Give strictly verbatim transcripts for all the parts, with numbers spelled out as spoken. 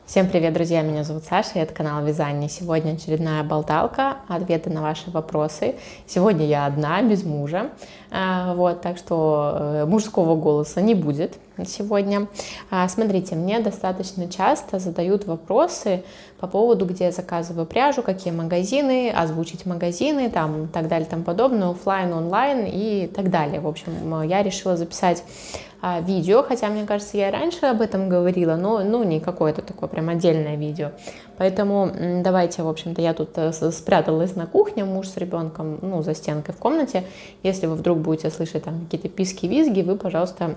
Всем привет, друзья! Меня зовут Саша, и это канал Вязание. Сегодня очередная болталка, ответы на ваши вопросы. Сегодня я одна, без мужа, вот, так что мужского голоса не будет сегодня. Смотрите, мне достаточно часто задают вопросы по поводу, где я заказываю пряжу, какие магазины, озвучить магазины, там, и так далее, там подобное, офлайн, онлайн и так далее. В общем, я решила записать видео, хотя, мне кажется, я и раньше об этом говорила, но ну, не какое-то такое прям отдельное видео. Поэтому давайте, в общем-то, я тут спряталась на кухне, муж с ребенком, ну, за стенкой в комнате. Если вы вдруг будете слышать там какие-то писки-визги, вы, пожалуйста,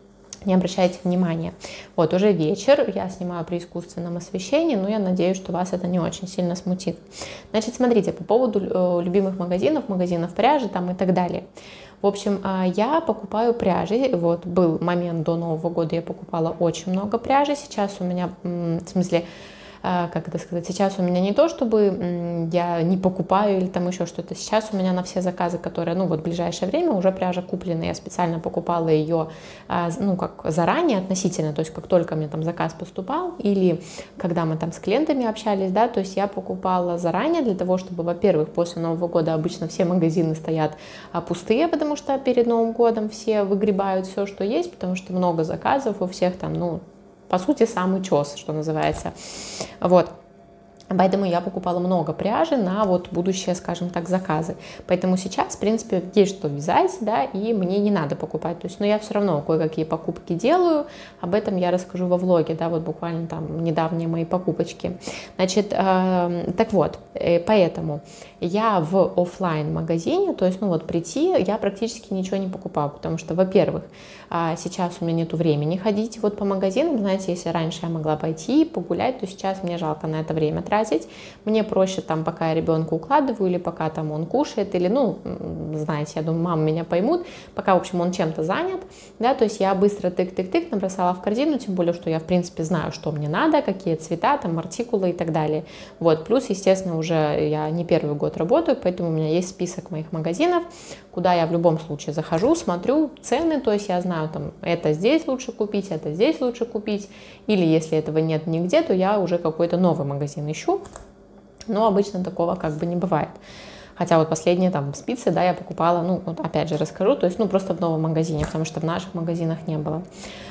не обращайте внимания. Вот, уже вечер, я снимаю при искусственном освещении, но я надеюсь, что вас это не очень сильно смутит. Значит, смотрите, по поводу любимых магазинов, магазинов пряжи там и так далее. В общем, я покупаю пряжи, вот был момент до Нового года, я покупала очень много пряжи, сейчас у меня, в смысле, как это сказать, сейчас у меня не то, чтобы я не покупаю или там еще что-то, сейчас у меня на все заказы, которые, ну вот в ближайшее время уже пряжа куплена, я специально покупала ее, ну как заранее относительно, то есть как только мне там заказ поступал или когда мы там с клиентами общались, да, то есть я покупала заранее для того, чтобы, во-первых, после Нового года обычно все магазины стоят пустые, потому что перед Новым годом все выгребают все, что есть, потому что много заказов у всех там, ну, по сути, самый чес, что называется. Вот. Поэтому я покупала много пряжи на вот будущие, скажем так, заказы. Поэтому сейчас, в принципе, есть что вязать, да, и мне не надо покупать. То есть, но я все равно кое-какие покупки делаю. Об этом я расскажу во влоге, да, вот буквально там недавние мои покупочки. Значит, э, так вот, э, поэтому я в офлайн магазине, то есть, ну вот прийти, я практически ничего не покупаю, потому что, во-первых, э, сейчас у меня нету времени ходить вот по магазинам. Знаете, если раньше я могла пойти погулять, то сейчас мне жалко на это время тратить. Мне проще там, пока я ребенка укладываю, или пока там он кушает, или, ну, знаете, я думаю, мамы меня поймут, пока, в общем, он чем-то занят, да, то есть я быстро тык-тык-тык набросала в корзину, тем более, что я, в принципе, знаю, что мне надо, какие цвета, там, артикулы и так далее. Вот, плюс, естественно, уже я не первый год работаю, поэтому у меня есть список моих магазинов, куда я в любом случае захожу, смотрю цены, то есть я знаю, там, это здесь лучше купить, это здесь лучше купить, или если этого нет нигде, то я уже какой-то новый магазин ищу, но обычно такого как бы не бывает. Хотя вот последние там спицы, да, я покупала, ну, вот опять же расскажу, то есть, ну, просто в новом магазине, потому что в наших магазинах не было.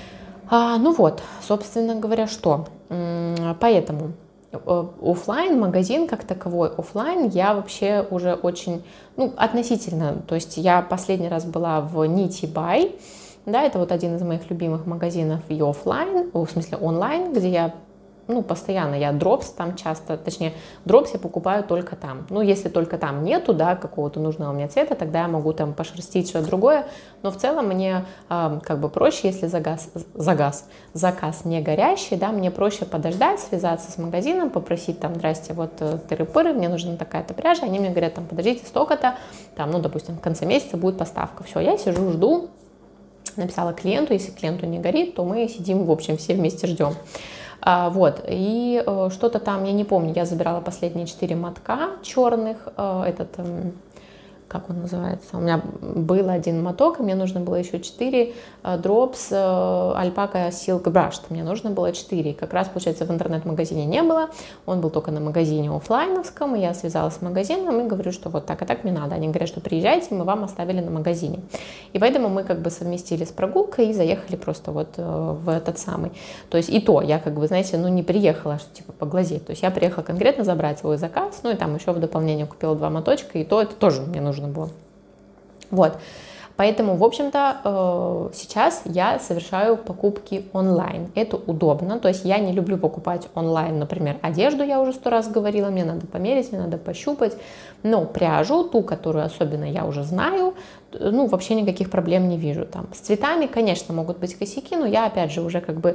А, ну вот, собственно говоря, что? Поэтому офлайн магазин как таковой, офлайн я вообще уже очень, ну, относительно, то есть я последний раз была в Knitty Buy, да, это вот один из моих любимых магазинов и офлайн, в смысле онлайн, где я, ну, постоянно, я дропс там часто, точнее, дропс я покупаю только там. Ну, если только там нету, да, какого-то нужного мне цвета, тогда я могу там пошерстить что-то другое, но в целом мне э, как бы проще, если заказ, заказ, заказ не горящий, да, мне проще подождать, связаться с магазином, попросить там, здрасте, вот тыры-пыры, мне нужна такая-то пряжа, они мне говорят, там, подождите, столько-то, там, ну, допустим, в конце месяца будет поставка, все, я сижу, жду, написала клиенту, если клиенту не горит, то мы сидим, в общем, все вместе ждем. А, вот, и э, что-то там, я не помню, я забирала последние четыре мотка черных, э, этот, э, как он называется, у меня был один моток, и мне нужно было еще четыре дропс альпака Silk Brushed, мне нужно было четыре, как раз, получается, в интернет-магазине не было, он был только на магазине офлайновском, и я связалась с магазином и говорю, что вот так и так мне надо, они говорят, что приезжайте, мы вам оставили на магазине, и поэтому мы как бы совместили с прогулкой и заехали просто вот в этот самый, то есть и то, я как бы, знаете, ну не приехала, что типа поглазеть, то есть я приехала конкретно забрать свой заказ, ну и там еще в дополнение купила два моточка, и то это тоже мне нужно было. Вот. Поэтому, в общем-то, сейчас я совершаю покупки онлайн. Это удобно. То есть я не люблю покупать онлайн, например, одежду, я уже сто раз говорила, мне надо померить, мне надо пощупать. Но пряжу, ту, которую особенно я уже знаю, ну, вообще никаких проблем не вижу. Там, с цветами, конечно, могут быть косяки, но я, опять же, уже как бы,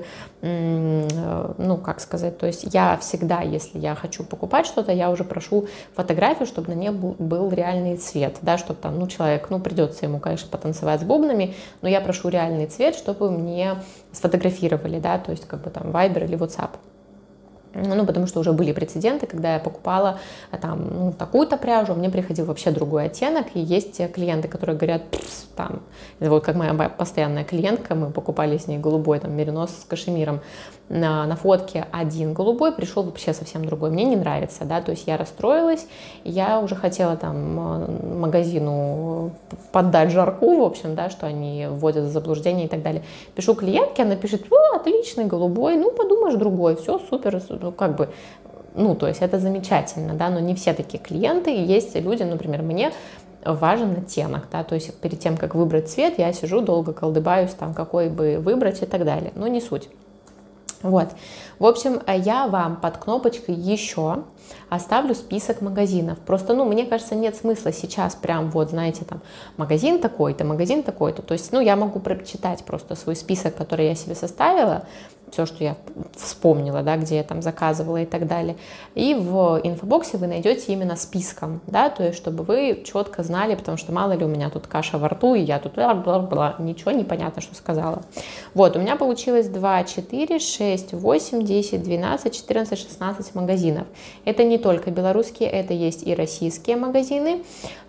ну, как сказать, то есть я всегда, если я хочу покупать что-то, я уже прошу фотографию, чтобы на ней был реальный цвет, да, чтобы там, ну, человек, ну, придется ему, конечно, потанцевать с бубнами, но я прошу реальный цвет, чтобы мне сфотографировали, да, то есть как бы там Viber или WhatsApp. Ну, потому что уже были прецеденты, когда я покупала там, ну, такую-то пряжу, мне приходил вообще другой оттенок, и есть клиенты, которые говорят, там, это вот как моя постоянная клиентка, мы покупали с ней голубой там меринос с кашемиром, на, на фотке один голубой, пришел вообще совсем другой, мне не нравится, да, то есть я расстроилась, я уже хотела там магазину поддать жарку, в общем, да, что они вводят в заблуждение и так далее. Пишу клиентке, она пишет: о, отличный голубой, ну подумаешь, другой, все супер, ну как бы, ну то есть это замечательно, да, но не все такие клиенты, и есть люди, например, мне важен оттенок, да, то есть перед тем, как выбрать цвет, я сижу долго колдыбаюсь, там, какой бы выбрать и так далее, но не суть. Вот, в общем, я вам под кнопочкой «Еще» оставлю список магазинов. Просто, ну, мне кажется, нет смысла сейчас прям вот, знаете, там, магазин такой-то, магазин такой-то. То есть, ну, я могу прочитать просто свой список, который я себе составила, все, что я вспомнила, да, где я там заказывала и так далее. И в инфобоксе вы найдете именно списком, да, то есть, чтобы вы четко знали, потому что мало ли у меня тут каша во рту, и я тут бла-бла-бла, ничего не понятно, что сказала. Вот, у меня получилось два, четыре, шесть, восемь, десять, двенадцать, четырнадцать, шестнадцать магазинов. Это не только белорусские, это есть и российские магазины,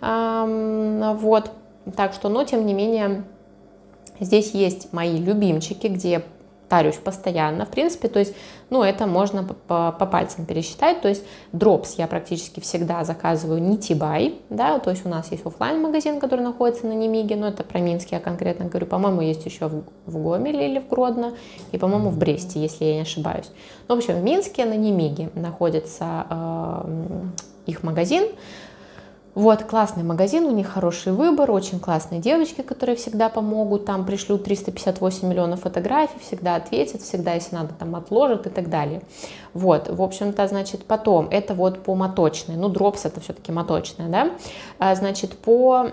вот, так что, но тем не менее, здесь есть мои любимчики, где я тарюсь постоянно, в принципе, то есть, ну, это можно по, по пальцам пересчитать, то есть дропс я практически всегда заказываю Нитибай, да, то есть у нас есть офлайн магазин, который находится на Немиге, но это про Минск я конкретно говорю, по-моему, есть еще в, в Гомеле или в Гродно, и, по-моему, в Бресте, если я не ошибаюсь. Ну, в общем, в Минске на Немиге находится э, их магазин. Вот, классный магазин, у них хороший выбор, очень классные девочки, которые всегда помогут, там пришлют триста пятьдесят восемь миллионов фотографий, всегда ответят, всегда, если надо, там отложат и так далее. Вот, в общем-то, значит, потом, это вот по моточной, ну, дропс это все-таки моточная, да, а, значит, по,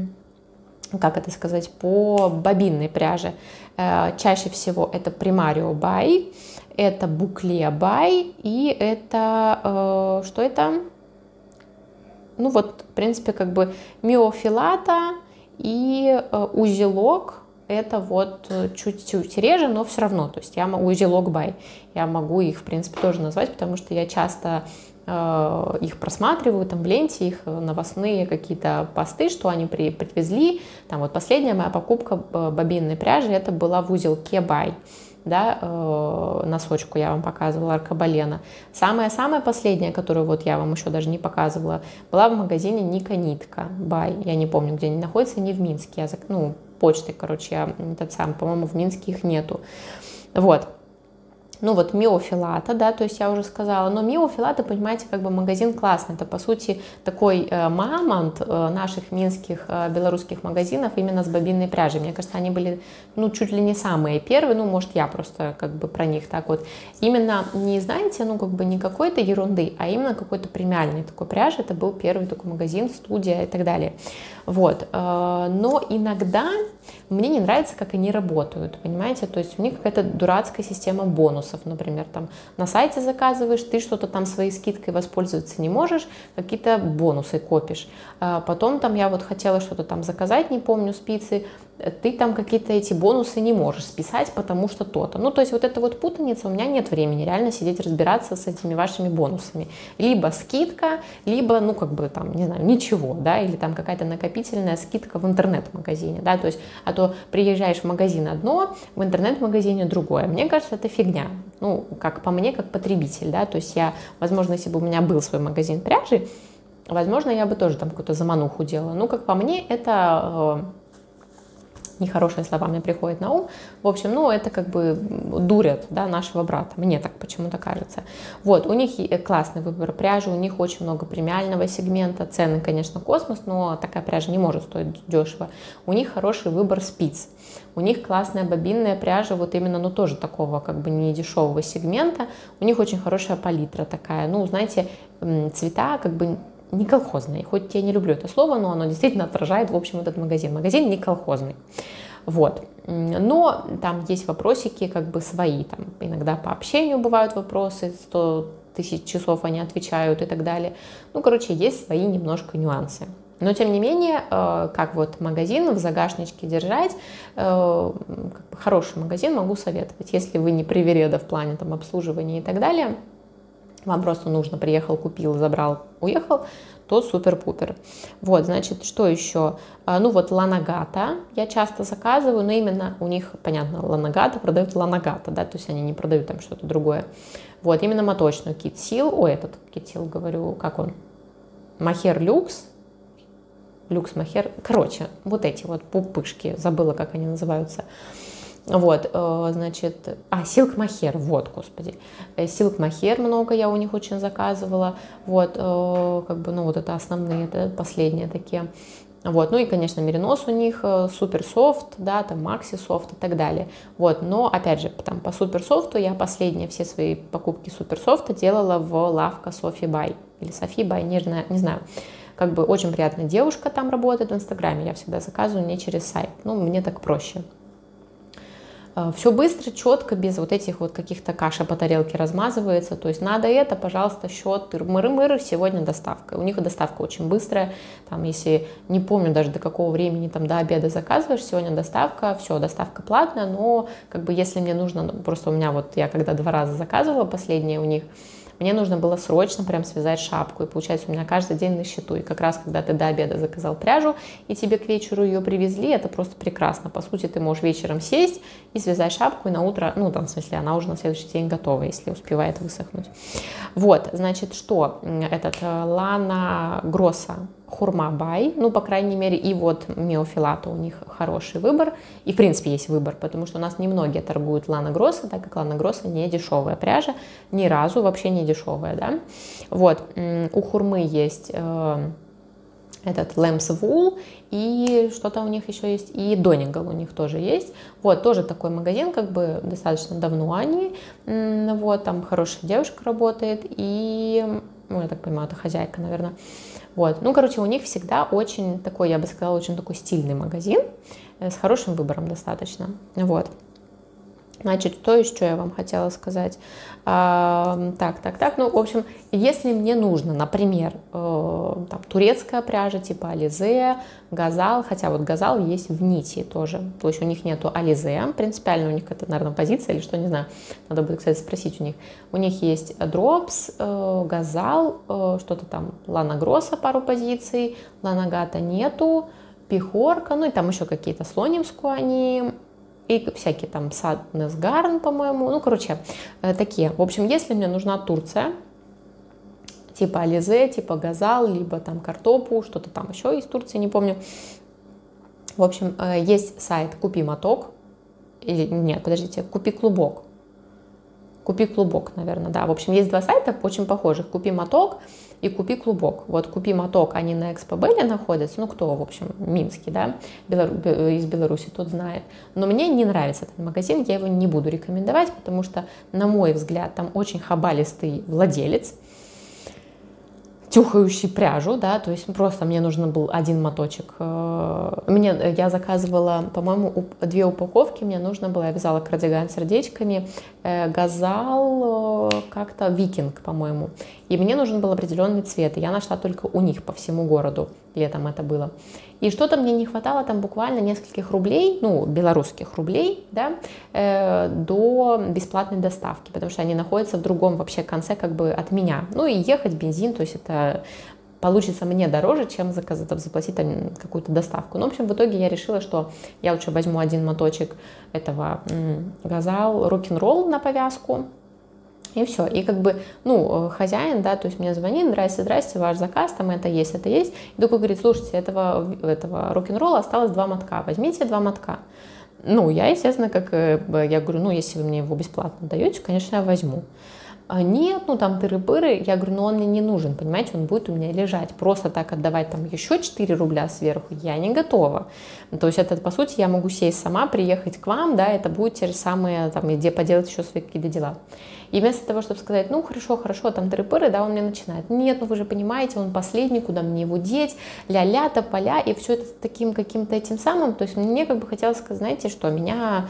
как это сказать, по бобинной пряже, а, чаще всего это Primario By, это Bucle By и это, а, что это? Ну вот, в принципе, как бы миофилата и э, узелок, это вот чуть-чуть реже, но все равно, то есть я могу, узелок бай, я могу их, в принципе, тоже назвать, потому что я часто э, их просматриваю, там в ленте, их новостные какие-то посты, что они при, привезли, там вот последняя моя покупка бобинной пряжи, это была в узелке бай. Да, э, носочку я вам показывала, Аркабалена. Самая-самая последняя, которую вот я вам еще даже не показывала, была в магазине Ника Нитка, Бай. Я не помню, где они находятся, не в Минске. Я, ну, почтой, короче, я этот сам, по-моему, в Минске их нету. Вот. Ну вот миофилата, да, то есть я уже сказала, но миофилата, понимаете, как бы магазин классный, это по сути такой э, мамонт э, наших минских э, белорусских магазинов именно с бобинной пряжей. Мне кажется, они были, ну, чуть ли не самые первые, ну, может, я просто как бы про них так вот. Именно не, знаете, ну, как бы не какой-то ерунды, а именно какой-то премиальной такой пряжи, это был первый такой магазин, студия и так далее. Вот, э, но иногда мне не нравится, как они работают, понимаете, то есть у них какая-то дурацкая система бонусов, например, там на сайте заказываешь, ты что-то там своей скидкой воспользоваться не можешь, какие-то бонусы копишь, а потом там я вот хотела что-то там заказать, не помню, спицы, ты там какие-то эти бонусы не можешь списать, потому что то-то. Ну, то есть вот эта вот путаница, у меня нет времени реально сидеть разбираться с этими вашими бонусами. Либо скидка, либо, ну, как бы там, не знаю, ничего, да, или там какая-то накопительная скидка в интернет-магазине, да, то есть, а то приезжаешь в магазин одно, в интернет-магазине другое. Мне кажется, это фигня, ну, как по мне, как потребитель, да, то есть я, возможно, если бы у меня был свой магазин пряжи, возможно, я бы тоже там какую-то замануху делала. Ну, как по мне, это... нехорошие слова мне приходят на ум. В общем, ну, это как бы дурят, да, нашего брата. Мне так почему-то кажется. Вот, у них классный выбор пряжи, у них очень много премиального сегмента. Цены, конечно, космос, но такая пряжа не может стоить дешево. У них хороший выбор спиц. У них классная бобинная пряжа, вот именно, ну, тоже такого как бы не дешевого сегмента. У них очень хорошая палитра такая. Ну, знаете, цвета как бы не колхозный, хоть я не люблю это слово, но оно действительно отражает, в общем, этот магазин. Магазин не колхозный. Вот. Но там есть вопросики как бы свои, там иногда по общению бывают вопросы, сто тысяч часов они отвечают и так далее. Ну, короче, есть свои немножко нюансы. Но, тем не менее, как вот магазин в загашничке держать, как бы хороший магазин могу советовать. Если вы не привереда в плане там обслуживания и так далее, вам просто нужно, приехал, купил, забрал, уехал, то супер-пупер. Вот, значит, что еще? Ну вот Lanagata я часто заказываю, но именно у них, понятно, Lanagata продают Lanagata, да, то есть они не продают там что-то другое. Вот, именно моточную Kid Seal, ой, этот Kid Seal, говорю, как он? Mohair Luxe, Luxe Mohair, короче, вот эти вот пупышки, забыла, как они называются. Вот, значит, а, Silk Mohair, вот, господи, Silk Mohair много я у них очень заказывала, вот, как бы, ну, вот это основные, это последние такие, вот, ну и, конечно, меринос у них супер софт, да, там Maxi софт и так далее, вот, но, опять же, там по супер софту я последние все свои покупки супер софта делала в лавка Софи Бай, или Софи Бай, не знаю, не знаю. Как бы очень приятная девушка там работает в Инстаграме, я всегда заказываю не через сайт, ну, мне так проще. Все быстро, четко, без вот этих вот каких-то каша по тарелке размазывается. То есть надо это, пожалуйста, счет, мыры-мыры, сегодня доставка. У них доставка очень быстрая. Там, если не помню даже до какого времени, там до обеда заказываешь, сегодня доставка, все, доставка платная, но как бы если мне нужно, просто у меня вот, я когда два раза заказывала последние у них, мне нужно было срочно прям связать шапку, и получается у меня каждый день на счету, и как раз когда ты до обеда заказал пряжу, и тебе к вечеру ее привезли, это просто прекрасно, по сути ты можешь вечером сесть и связать шапку, и на утро, ну там в смысле она уже на следующий день готова, если успевает высохнуть. Вот, значит, что этот Лана Гросса Хурма Бай, ну, по крайней мере, и вот Миофилато у них хороший выбор, и, в принципе, есть выбор, потому что у нас немногие торгуют Лана Гросса, так как Лана Гросса не дешевая пряжа, ни разу вообще не дешевая, да. Вот, у Хурмы есть э, этот Lamb's Wool, и что-то у них еще есть, и Donegal у них тоже есть, вот, тоже такой магазин, как бы достаточно давно они, вот, там хорошая девушка работает, и, ну, я так понимаю, это хозяйка, наверное. Вот. Ну, короче, у них всегда очень такой, я бы сказала, очень такой стильный магазин, с хорошим выбором достаточно. Вот. Значит, что еще я вам хотела сказать? А, так, так, так. Ну, в общем, если мне нужно, например, э, там, турецкая пряжа типа Alize, Газал, хотя вот Газал есть в нити тоже, то есть у них нету Alize, принципиально у них это, наверное, позиция или что, не знаю, надо будет, кстати, спросить у них. У них есть Drops, э, Газал, э, что-то там, Лана Гросса пару позиций, Lanagata нету, Пихорка, ну и там еще какие-то Слонимскую они... И всякие там Sadness Garn, по-моему. Ну, короче, такие. В общем, если мне нужна Турция, типа Alize, типа Газал, либо там Картопу, что-то там еще из Турции, не помню. В общем, есть сайт Купи Моток. Или нет, подождите, Купи Клубок. Купи Клубок, наверное, да. В общем, есть два сайта очень похожих. Купи Моток и Купи Клубок. Вот Купи Моток, они на Экспо-Белле находятся, ну, кто, в общем, Минский, да, Белору... из Беларуси, тот знает. Но мне не нравится этот магазин, я его не буду рекомендовать, потому что, на мой взгляд, там очень хабалистый владелец, тюхающий пряжу, да, то есть просто мне нужен был один моточек. Мне, я заказывала, по-моему, две упаковки, мне нужно было, я вязала кардиган с сердечками, Газал, как-то Викинг, по-моему, и мне нужен был определенный цвет, и я нашла только у них по всему городу, летом это было. И что-то мне не хватало там буквально нескольких рублей, ну, белорусских рублей, да, э, до бесплатной доставки, потому что они находятся в другом вообще конце как бы от меня. Ну и ехать бензин, то есть это получится мне дороже, чем заказать, заплатить там какую-то доставку. Ну, в общем, в итоге я решила, что я лучше возьму один моточек этого м, Газал рок-н-ролл на повязку, и все. И как бы, ну, хозяин, да, то есть мне звонит, здрасте, здрасте, ваш заказ, там это есть, это есть. И такой говорит, слушайте, этого, этого рок-н-ролла осталось два мотка, возьмите два мотка. Ну, я, естественно, как, я говорю, ну, если вы мне его бесплатно даете, конечно, я возьму. Нет, ну там тыры-пыры, я говорю, ну он мне не нужен, понимаете, он будет у меня лежать, просто так отдавать там еще четыре рубля сверху, я не готова. То есть это, по сути, я могу сесть сама, приехать к вам, да, это будет те же самые, там, где поделать еще свои какие-то дела. И вместо того, чтобы сказать, ну хорошо, хорошо, там тыры-пыры, да, он мне начинает, нет, ну вы же понимаете, он последний, куда мне его деть, ля-ля, тополя, и все это таким каким-то этим самым, то есть мне как бы хотелось сказать, знаете что, меня...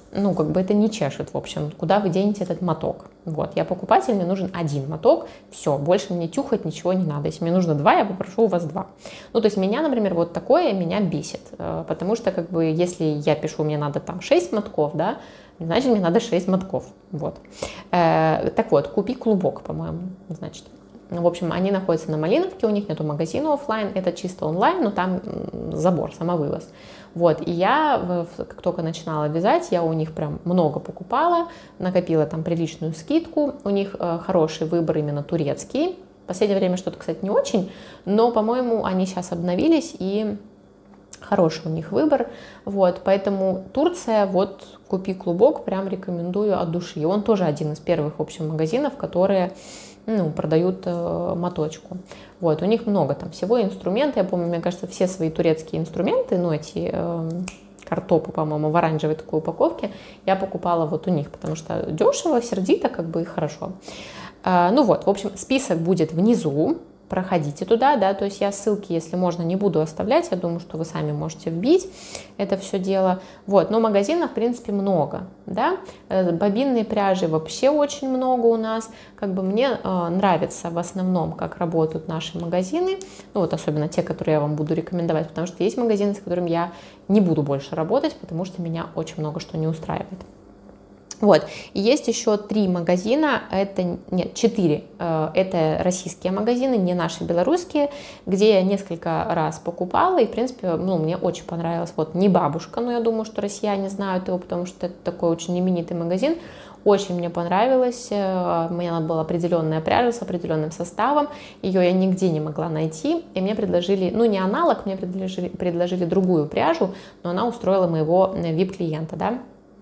ну, как бы это не чешет, в общем, куда вы денете этот моток. Вот, я покупатель, мне нужен один моток, все, больше мне тюхать ничего не надо. Если мне нужно два, я попрошу у вас два. Ну, то есть меня, например, вот такое меня бесит, потому что, как бы, если я пишу, мне надо там шесть мотков, да, значит, мне надо шесть мотков, вот. Э, так вот, купи клубок, по-моему, значит. В общем, они находятся на Малиновке, у них нету магазина офлайн, это чисто онлайн, но там забор, самовывоз. Вот, и я, как только начинала вязать, я у них прям много покупала, накопила там приличную скидку, у них хороший выбор именно турецкий. В последнее время что-то, кстати, не очень, но, по-моему, они сейчас обновились, и хороший у них выбор, вот, поэтому Турция, вот, купи клубок, прям рекомендую от души. И он тоже один из первых, в общем, магазинов, которые, ну, продают э, моточку. Вот, у них много там всего, инструменты, я помню, мне кажется, все свои турецкие инструменты, ну, эти э, картопы, по-моему, в оранжевой такой упаковке, я покупала вот у них, потому что дешево, сердито, как бы, и хорошо. Э, ну вот, в общем, список будет внизу, проходите туда, да, то есть я ссылки, если можно, не буду оставлять, я думаю, что вы сами можете вбить это все дело, вот, но магазинов, в принципе, много, да, бобинной пряжи вообще очень много у нас, как бы мне э, нравится в основном, как работают наши магазины, ну вот особенно те, которые я вам буду рекомендовать, потому что есть магазины, с которыми я не буду больше работать, потому что меня очень много что не устраивает. Вот, и есть еще три магазина, это, нет, четыре, это российские магазины, не наши белорусские, где я несколько раз покупала, и, в принципе, ну, мне очень понравилось, вот, не бабушка, но я думаю, что россияне знают его, потому что это такой очень именитый магазин, очень мне понравилось, мне надо была определенная пряжа с определенным составом, ее я нигде не могла найти, и мне предложили, ну, не аналог, мне предложили, предложили другую пряжу, но она устроила моего ви ай пи-клиента, да.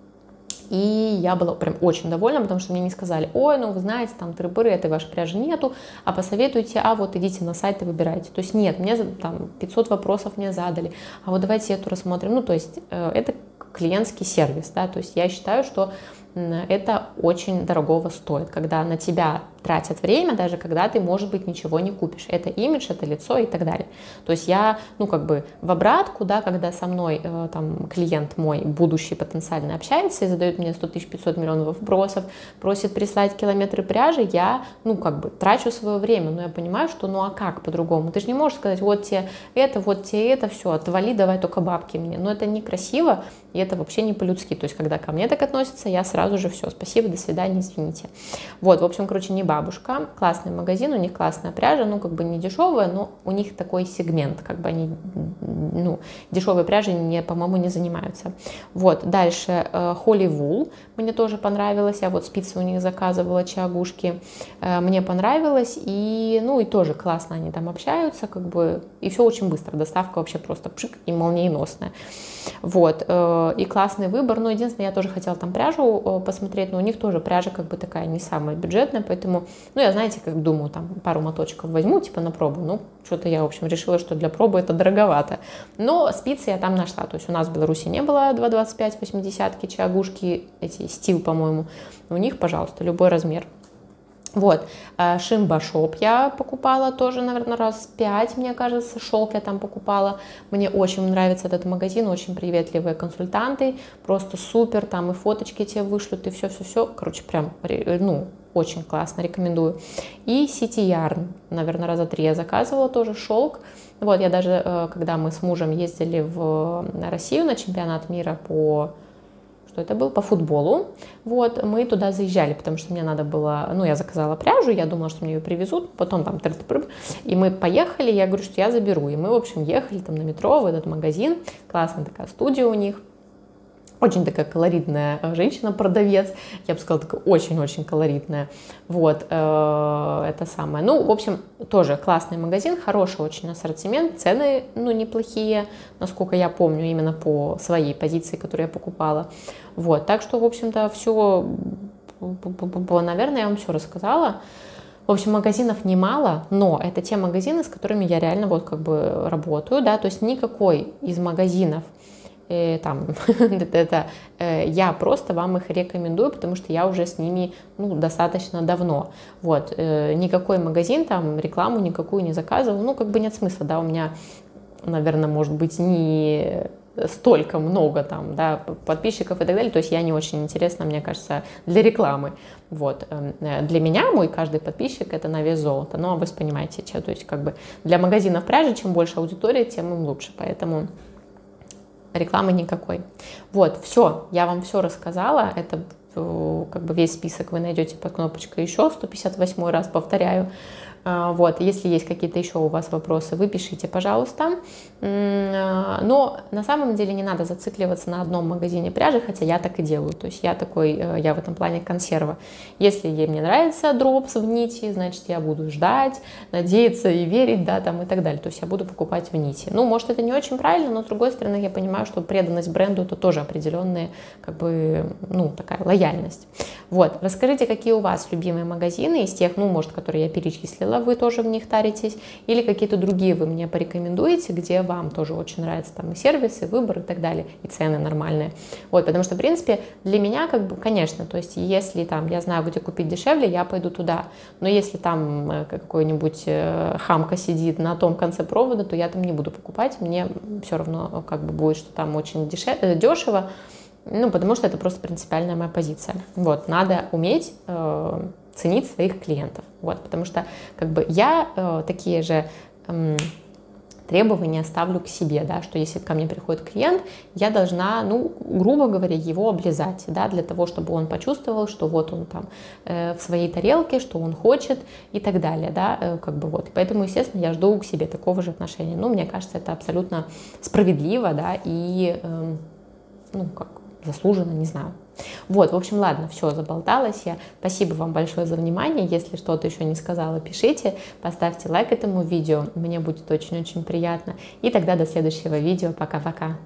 И я была прям очень довольна, потому что мне не сказали: ой, ну вы знаете, там тры-пыры, этой вашей пряжи нету, а посоветуйте, а вот идите на сайт и выбирайте. То есть нет, мне там пятьсот вопросов мне задали, а вот давайте эту рассмотрим. Ну, то есть э, это клиентский сервис, да, то есть я считаю, что это очень дорогого стоит, когда на тебя тратят время, даже когда ты, может быть, ничего не купишь. Это имидж, это лицо и так далее. То есть я, ну, как бы в обратку, да, когда со мной э, там клиент мой, будущий потенциально общается и задает мне сто тысяч пятьсот миллионов вопросов, просит прислать километры пряжи, я, ну, как бы трачу свое время, но я понимаю, что, ну, а как по-другому? Ты же не можешь сказать: вот тебе это, вот тебе это, все, отвали, давай только бабки мне. Но это некрасиво, и это вообще не по-людски. То есть когда ко мне так относятся, я сразу же: все, спасибо, до свидания, извините. Вот, в общем, короче, не бабушка, классный магазин, у них классная пряжа, ну, как бы не дешевая, но у них такой сегмент, как бы они, ну, дешевой пряжей, не, по-моему, не занимаются. Вот, дальше Holy Wool, мне тоже понравилось, я вот спицы у них заказывала, чагушки, мне понравилось, и, ну, и тоже классно они там общаются, как бы, и все очень быстро, доставка вообще просто пшик и молниеносная. Вот, и классный выбор, но единственное, я тоже хотела там пряжу посмотреть, но у них тоже пряжа как бы такая не самая бюджетная, поэтому, ну, я, знаете, как думаю, там пару моточков возьму, типа, на пробу, ну, что-то я, в общем, решила, что для пробы это дороговато, но спицы я там нашла, то есть у нас в Беларуси не было два двадцать пять восьмидесятки, чагушки, эти стил, по-моему, у них, пожалуйста, любой размер. Вот, Шимба Шоп я покупала тоже, наверное, раз пять, мне кажется, шелк я там покупала. Мне очень нравится этот магазин, очень приветливые консультанты, просто супер, там и фоточки тебе вышлют, и все-все-все, короче, прям, ну, очень классно, рекомендую. И City Yarn, наверное, раза три я заказывала тоже шелк. Вот, я даже, когда мы с мужем ездили в Россию на чемпионат мира по... что это был, по футболу, вот, мы туда заезжали, потому что мне надо было, ну, я заказала пряжу, я думала, что мне ее привезут, потом там, и мы поехали, я говорю, что я заберу, и мы, в общем, ехали там на метро в этот магазин, классная такая студия у них, очень такая колоритная женщина-продавец, я бы сказала, такая очень-очень колоритная, вот, э, это самое. Ну, в общем, тоже классный магазин, хороший очень ассортимент, цены, ну, неплохие, насколько я помню, именно по своей позиции, которую я покупала, вот, так что, в общем-то, все, наверное, я вам все рассказала. В общем, магазинов немало, но это те магазины, с которыми я реально вот как бы работаю, да, то есть никакой из магазинов, И там, это, это, я просто вам их рекомендую, потому что я уже с ними, ну, достаточно давно. Вот, никакой магазин, там, рекламу никакую не заказывал, ну, как бы нет смысла, да, у меня, наверное, может быть, не столько много там, да, подписчиков и так далее, то есть я не очень интересна, мне кажется, для рекламы. Вот. Для меня мой каждый подписчик это на вес золота, ну, а вы понимаете, что, то есть как бы для магазинов пряжи, чем больше аудитории, тем им лучше, поэтому рекламы никакой. Вот, все, я вам все рассказала, это как бы весь список вы найдете под кнопочкой еще, сто пятьдесят восьмой раз повторяю. Вот, если есть какие-то еще у вас вопросы, вы пишите, пожалуйста. Но на самом деле не надо зацикливаться на одном магазине пряжи, хотя я так и делаю. То есть я такой, я в этом плане консерва. Если ей мне нравится дропс в нити, значит, я буду ждать, надеяться и верить, да, там и так далее. То есть я буду покупать в нити. Ну, может, это не очень правильно, но с другой стороны, я понимаю, что преданность бренду это тоже определенная, как бы, ну, такая лояльность. Вот, расскажите, какие у вас любимые магазины из тех, ну, может, которые я перечислила, вы тоже в них таритесь, или какие-то другие вы мне порекомендуете, где вам тоже очень нравятся там и сервисы, и выбор и так далее, и цены нормальные. Вот, потому что, в принципе, для меня, как бы, конечно, то есть, если там я знаю, где купить дешевле, я пойду туда, но если там какой-нибудь хамка сидит на том конце провода, то я там не буду покупать, мне все равно, как бы, будет, что там очень дешево, дешево, ну, потому что это просто принципиальная моя позиция. Вот, надо уметь э, ценить своих клиентов, вот, потому что, как бы, я э, такие же э, требования ставлю к себе, да, что если ко мне приходит клиент, я должна, ну, грубо говоря, его облизать, да, для того, чтобы он почувствовал, что вот он там э, в своей тарелке, что он хочет и так далее, да, э, как бы вот. Поэтому, естественно, я жду к себе такого же отношения. Ну, мне кажется, это абсолютно справедливо, да, и, э, ну, как заслуженно, не знаю. Вот, в общем, ладно, все, заболталась я. Спасибо вам большое за внимание. Если что-то еще не сказала, пишите, поставьте лайк этому видео, мне будет очень-очень приятно. И тогда до следующего видео. Пока-пока.